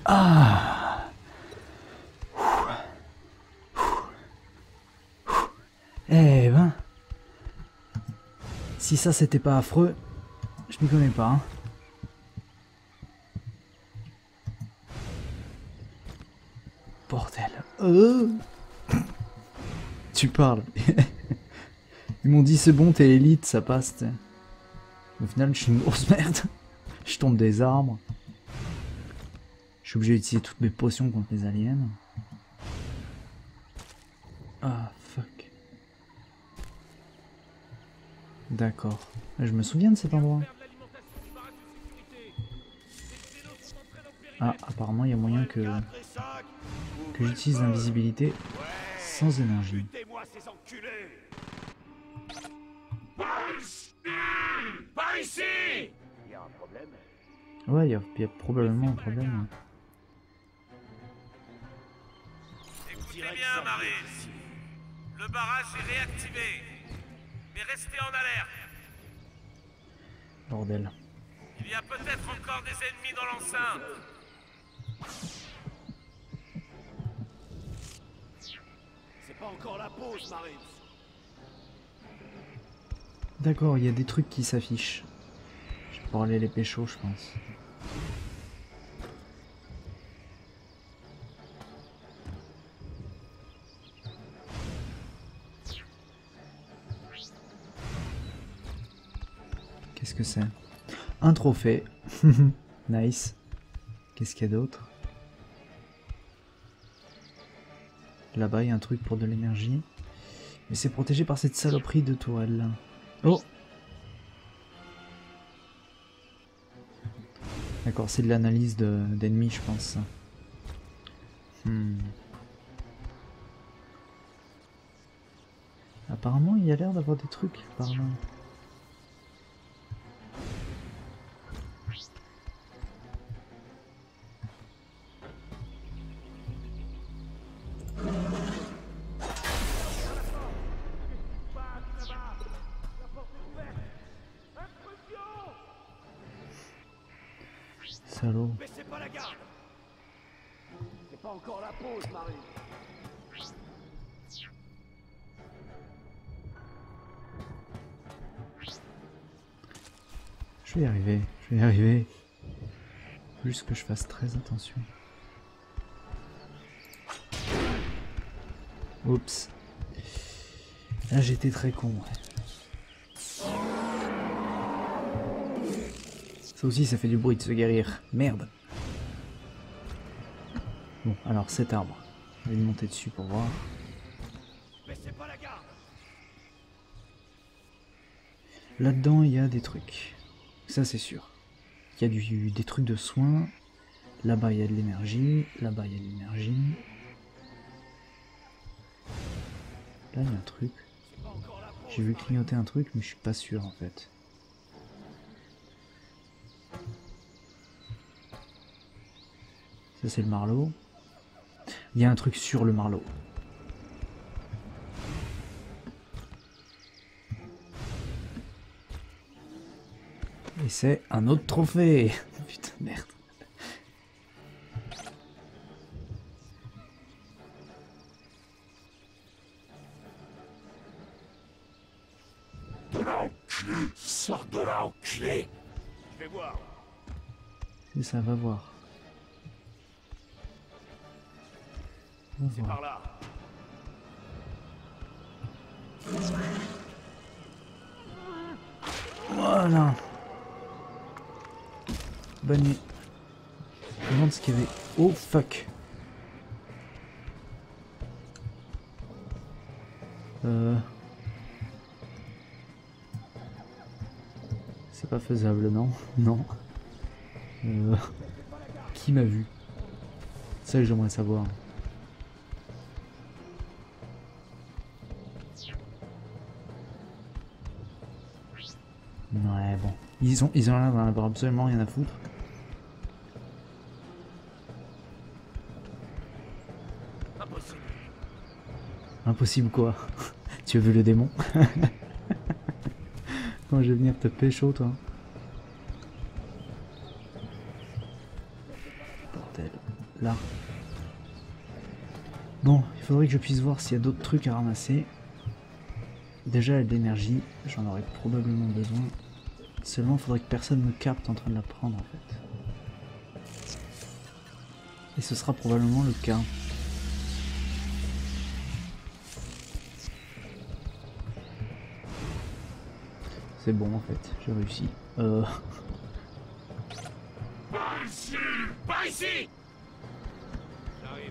Ah. Eh ben. Si ça c'était pas affreux, je m'y connais pas. Hein. Bordel. Tu parles. Ils m'ont dit c'est bon, t'es élite, ça passe. T'sais. Au final, je suis une grosse merde. Je tombe des arbres. Je suis obligé d'utiliser toutes mes potions contre les aliens. Ah, fuck. D'accord. Je me souviens de cet endroit. Ah, apparemment, il y a moyen que j'utilise l'invisibilité sans énergie. Par ici! Il y a un problème? Ouais, il y a probablement un problème. Écoutez bien, Marines. Le barrage est réactivé. Mais restez en alerte. Bordel. Il y a peut-être encore des ennemis dans l'enceinte. C'est pas encore la pause, Marines. D'accord, il y a des trucs qui s'affichent. Je vais pouvoir aller les pécho, je pense. Qu'est-ce que c'est? Un trophée. Nice. Qu'est-ce qu'il y a d'autre? Là-bas, il y a un truc pour de l'énergie. Mais c'est protégé par cette saloperie de tourelle là. Oh! D'accord, c'est de l'analyse d'ennemis, je pense. Apparemment, il y a l'air d'avoir des trucs par là. Salaud. Baissez pas la garde. C'est pas encore la pause, Marine. Je vais y arriver, je vais y arriver. Juste que je fasse très attention. Oups. Là j'étais très con. Ouais. Ça aussi ça fait du bruit de se guérir. Merde. Bon, alors cet arbre. Je vais le monter dessus pour voir. Baissez pas la garde. Là-dedans il y a des trucs. Ça c'est sûr. Il y a des trucs de soins. Là-bas il y a de l'énergie. Là-bas il y a de l'énergie. Là il y a un truc. J'ai vu clignoter un truc mais je suis pas sûr en fait. Ça c'est le marlot. Il y a un truc sur le marlot. Et c'est un autre trophée. Putain merde. Sors de là, enculé. Je vais voir. Et ça va voir. C'est par là. Voilà. Bonne nuit. Je me demande ce qu'il y avait. Oh fuck. C'est pas faisable, non? Non. Qui m'a vu? Ça que j'aimerais savoir. Ouais bon. Ils ont l'air d'en avoir absolument rien à foutre. Impossible. Impossible quoi? Tu as vu le démon? Quand je vais venir te pécho toi. Bordel. là. Bon, il faudrait que je puisse voir s'il y a d'autres trucs à ramasser. Déjà, il y a de l'énergie, j'en aurais probablement besoin. Seulement, il faudrait que personne me capte en train de la prendre, en fait. Et ce sera probablement le cas. C'est bon, en fait, j'ai réussi. Par ici! Par ici! J'arrive.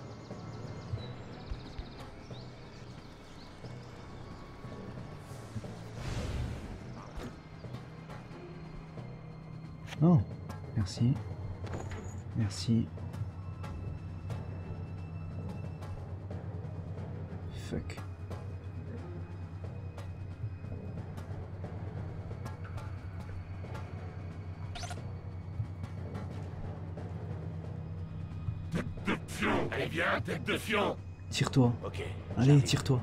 Oh, merci. Merci. Fuck. Allez, viens, tête de fion! Tire-toi. Ok. Allez, tire-toi.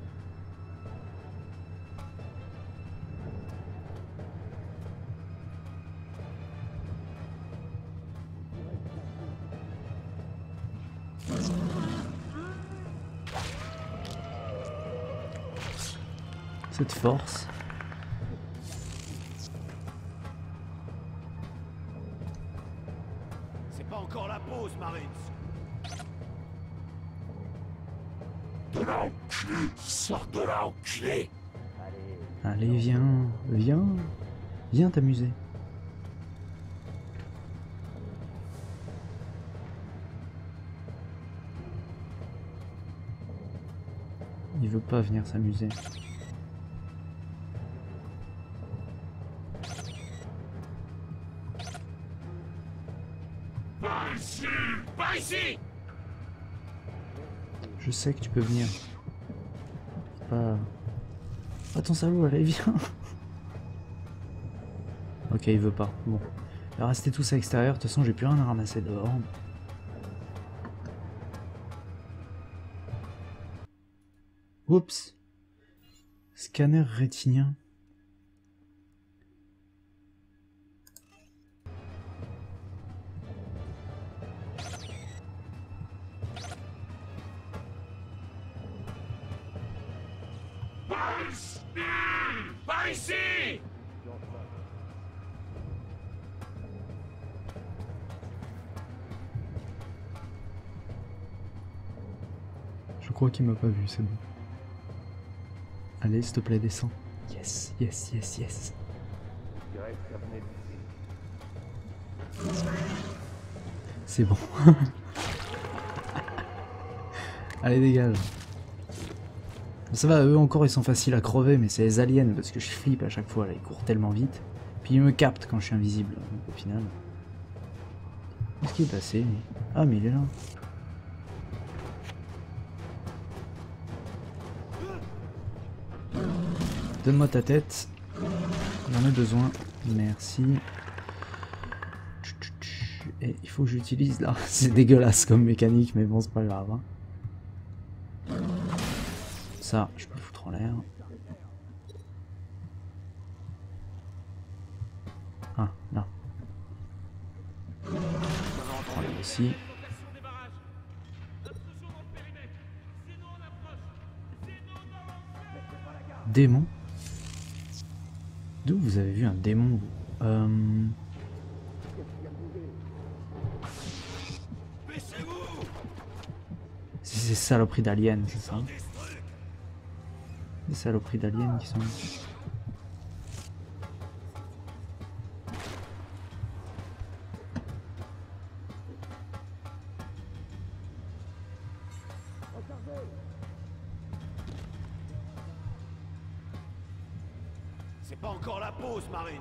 Cette force. C'est pas encore la pause, Marines. De là, enculé! Sors de là, enculé! Allez, viens. Viens. Viens t'amuser. Il veut pas venir s'amuser. Par ici! Par ici! Je sais que tu peux venir. Pas... Attends, salaud, allez, viens. Ok, il veut pas. Bon. Il va rester tous à l'extérieur. De toute façon, j'ai plus rien à ramasser dehors. Oups. Scanner rétinien. Par ici! Par ici! Je crois qu'il m'a pas vu, c'est bon. Allez, s'il te plaît, descends. Yes, yes, yes, yes. C'est bon. Allez, dégage. Ça va, eux encore ils sont faciles à crever, mais c'est les aliens parce que je flippe à chaque fois, là, ils courent tellement vite. Puis ils me captent quand je suis invisible, donc, au final. Qu'est-ce qui est passé lui? Ah, mais il est là. Donne-moi ta tête. J'en ai besoin. Merci. Et il faut que j'utilise là. C'est dégueulasse comme mécanique, mais bon, c'est pas grave. Hein. Ça, je peux le foutre en l'air. Ah, là. On là aussi. Démon? D'où vous avez vu un démon, vous? C'est ces saloperies d'aliens, c'est ça? Des saloperies d'aliens qui sont... C'est pas encore la pause, Marines.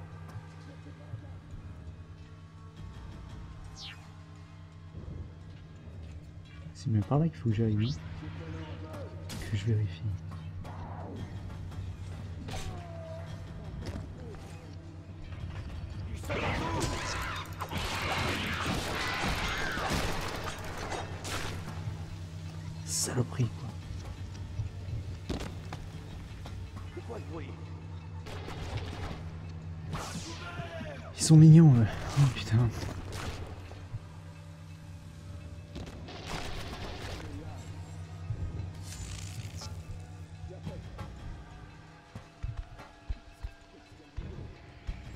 C'est bien par là qu'il faut que j'aille, oui. Que je vérifie. Saloperie, quoi. C'est quoi ce bruit? Ils sont mignons, eux. Oh putain.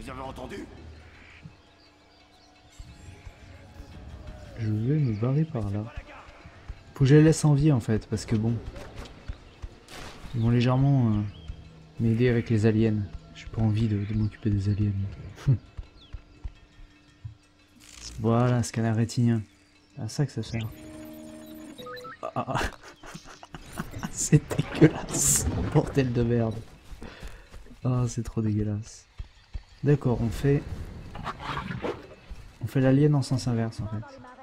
Vous avez entendu? Je vais me barrer par là. Faut que je les laisse en vie en fait, parce que bon... Ils vont légèrement m'aider avec les aliens. J'ai pas envie de m'occuper des aliens. Voilà, scanner rétinien. C'est à ça que ça sert. Ah. C'est dégueulasse. Bordel de merde. Ah, c'est trop dégueulasse. D'accord, on fait l'alien en sens inverse en fait.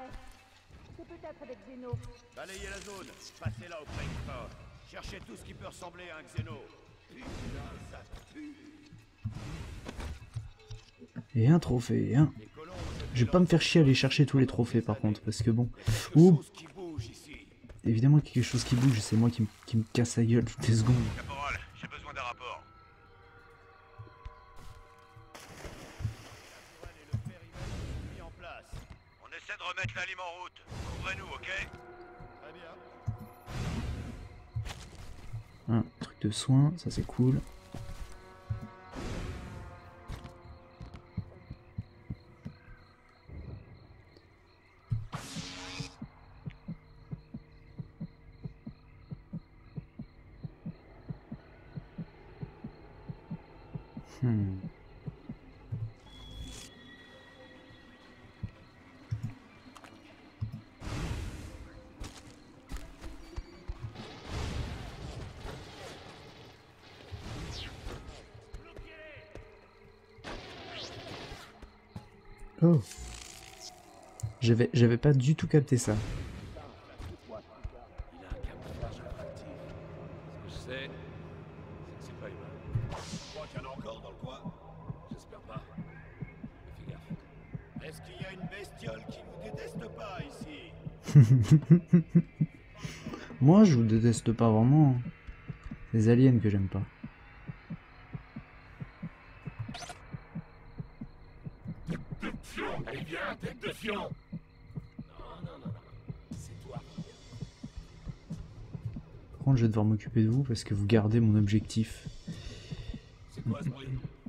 Balayez la zone, passez là au préhistoire. Cherchez tout ce qui peut ressembler à un xéno. Putain, ça pue. Et un trophée, hein. Je vais pas me faire chier à aller chercher tous les trophées par contre, parce que bon... Ouh. Évidemment qu'il y a quelque chose qui bouge, c'est moi qui me casse la gueule toutes les secondes. Caporal, j'ai besoin d'un rapport. On essaie de remettre la lime en route. Couvrez-nous, ok? Très bien. Un truc de soin, ça c'est cool. Oh. J'avais pas du tout capté ça. Il a un camouflage attractif. Ce que je sais, c'est que c'est pas humain. Tu crois qu'il y en a encore dans le coin? J'espère pas. Mais fais gaffe. Est-ce qu'il y a une bestiole qui nous déteste pas ici? Moi je vous déteste pas vraiment. Les aliens que j'aime pas. Allez bien, tête de fion! Non, c'est toi. Par contre je vais devoir m'occuper de vous parce que vous gardez mon objectif. C'est quoi ce bruit?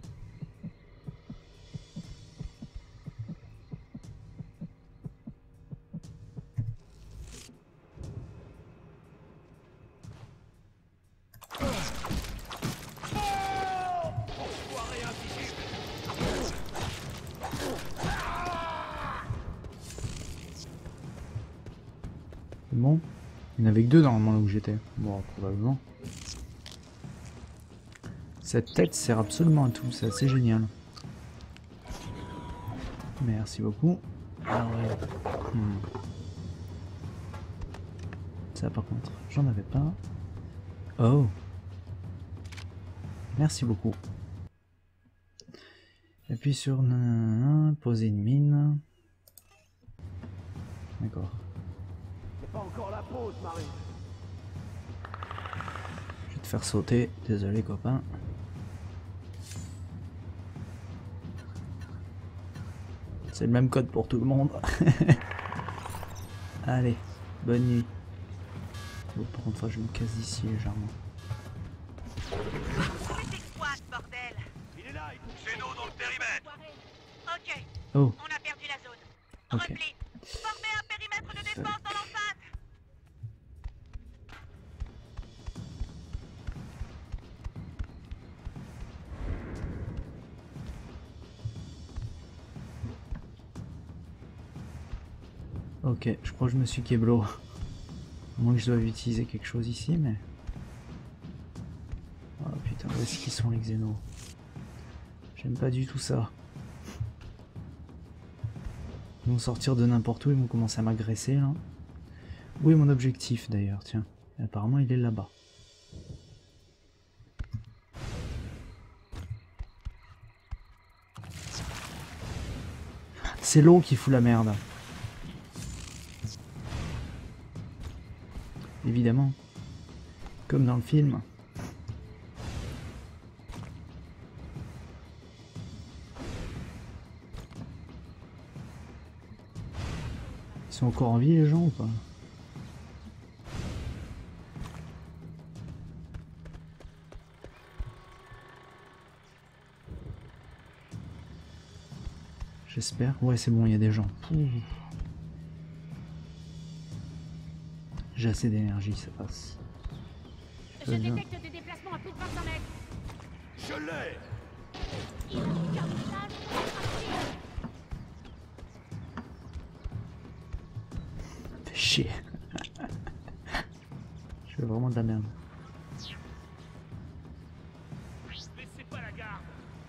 C'est bon? Il n'y en avait que deux normalement là où j'étais. Bon, probablement. Cette tête sert absolument à tout, c'est assez génial. Merci beaucoup. Ah ouais. Ça par contre, j'en avais pas. Oh. Merci beaucoup. Appuie sur poser une mine. D'accord. C'est pas encore la pause, Marie. Je vais te faire sauter, désolé copain. C'est le même code pour tout le monde. Allez, bonne nuit. Bon, par contre, je me casse d'ici légèrement. C'est quoi ce bordel? Il est là, il bouge. Xéno dans le périmètre. Ok, Oh, on a perdu la zone. ok. Repli. Formez un périmètre de défense dans l'enceinte. Ok, je crois que je me suis keblo. À moins que je dois utiliser quelque chose ici, mais... Oh putain, où est-ce qu'ils sont les xénos? J'aime pas du tout ça. Ils vont sortir de n'importe où, ils vont commencer à m'agresser là. Où est mon objectif d'ailleurs? Tiens, apparemment il est là-bas. C'est l'eau qui fout la merde. Évidemment. Comme dans le film. Ils sont encore en vie les gens ou pas? J'espère. Ouais, c'est bon, il y a des gens. Pouh. J'ai assez d'énergie, ça passe. Je détecte des déplacements à plus de 500 mètres. Je l'ai. Fais chier. Je fais vraiment de la merde. Laissez pas la garde.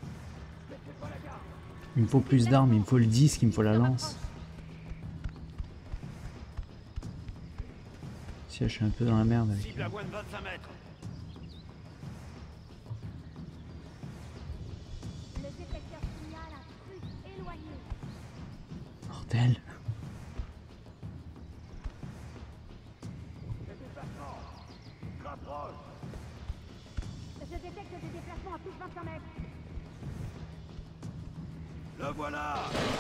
Il me faut plus d'armes, il me faut le disque, il me faut la lance. Si, je suis un peu dans la merde avec. Cible à moins de 25 mètres. Le détecteur signale un plus éloigné. Bordel. Je détecte des déplacements à plus de 500 mètres. Le voilà.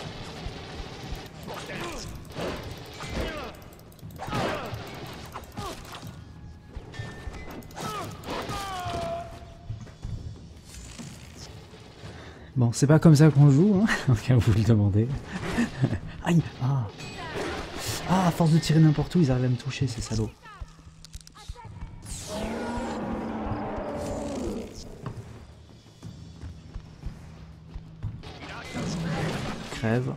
Bon, c'est pas comme ça qu'on joue, hein, en cas où vous le demandez. Aïe. Ah. Ah, à force de tirer n'importe où, ils arrivent à me toucher, ces salauds. Crève.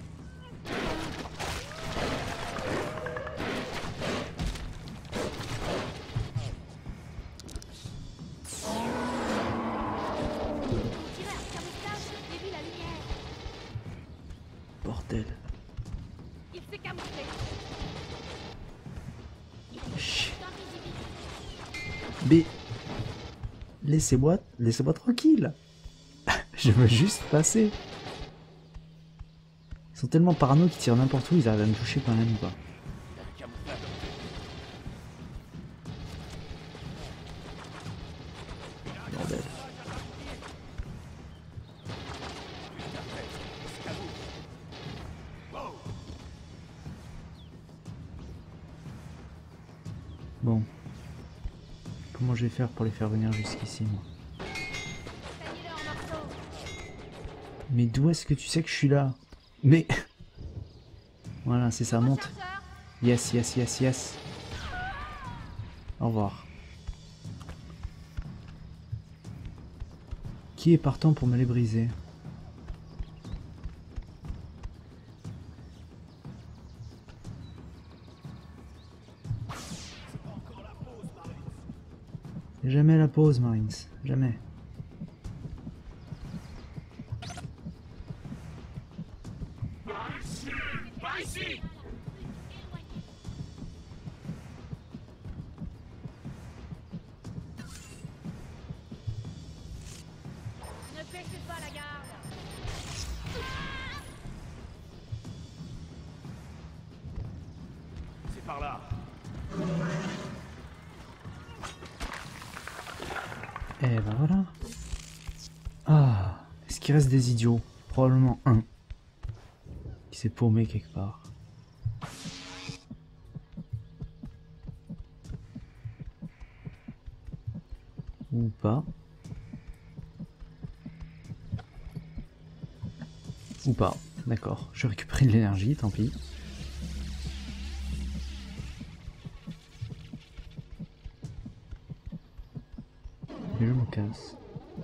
Tireur, camouflage, j'ai vu la lumière. Bordel. Il s'est camouflé. Chut. Invisible. Mais laissez-moi tranquille. Je veux juste passer. Ils sont tellement parano qu'ils tirent n'importe où, ils arrivent à me toucher quand même, quoi. Bordel. Bon. Comment je vais faire pour les faire venir jusqu'ici, moi? Taillez-le en morceaux. Mais d'où est-ce que tu sais que je suis là? Mais... Voilà, c'est ça, monte. Chargeur. Yes, yes, yes, yes. Au revoir. Qui est partant pour me les briser? Jamais la pause, Marines. Jamais. Par ici. Ne baissez pas la garde. C'est par là. Et ben voilà. Ah, est-ce qu'il reste des idiots? Probablement un. Qui s'est paumé quelque part. Ou pas. Ou pas. D'accord. Je récupère de l'énergie, tant pis. Et je me casse.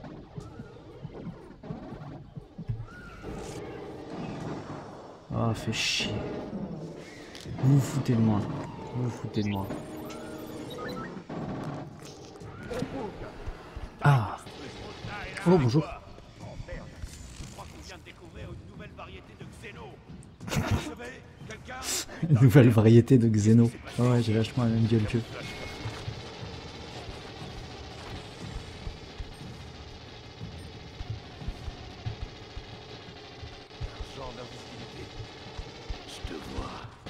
Oh, fait chier. Vous vous foutez de moi. Vous vous foutez de moi. Ah. Oh, bonjour. Oh merde. Je crois qu'on vient de découvrir une nouvelle variété de xéno. Vous savez, quelqu'un? Nouvelle variété de xéno. Oh ouais, j'ai vachement la même gueule qu'eux. Genre d'invisibilité. Je te vois.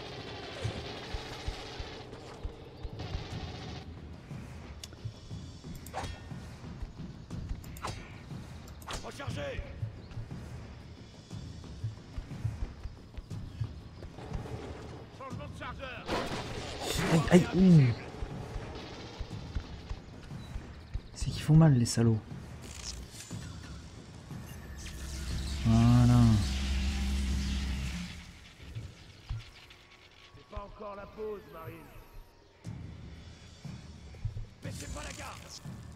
Rechargez. Changement de chargeur. Aïe, aïe, ouh. C'est qu'ils font mal, les salauds. Voilà. pause, Marine. Baissez pas la garde.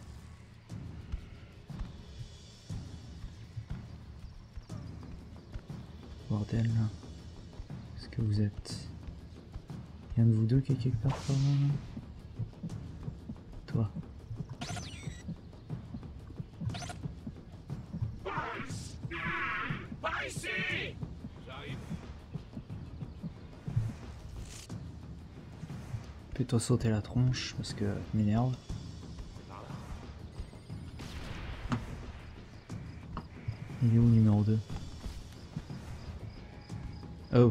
Bordel là. Est-ce que vous êtes... Il y a un de vous deux qui est quelque part par là, là. Toi. Par ici. J'arrive. Fais-toi sauter la tronche parce que tu m'énerve. Il est où le numéro 2? Oh.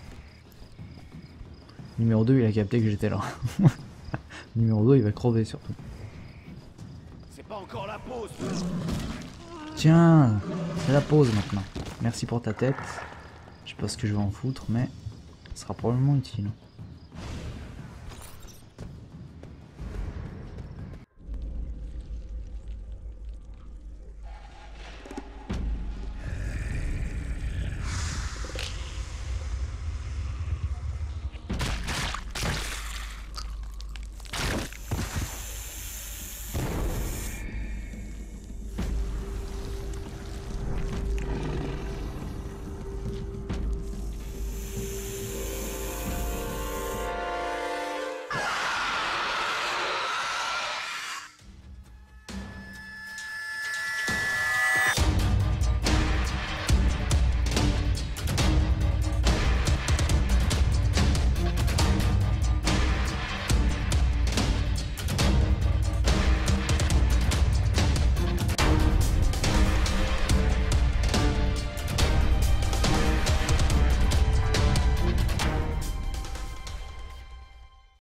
Numéro 2 il a capté que j'étais là. Numéro 2 il va crever surtout. C'est pas encore la pause. Tiens, c'est la pause maintenant. Merci pour ta tête. Je sais pas ce que je vais en foutre mais ce sera probablement utile.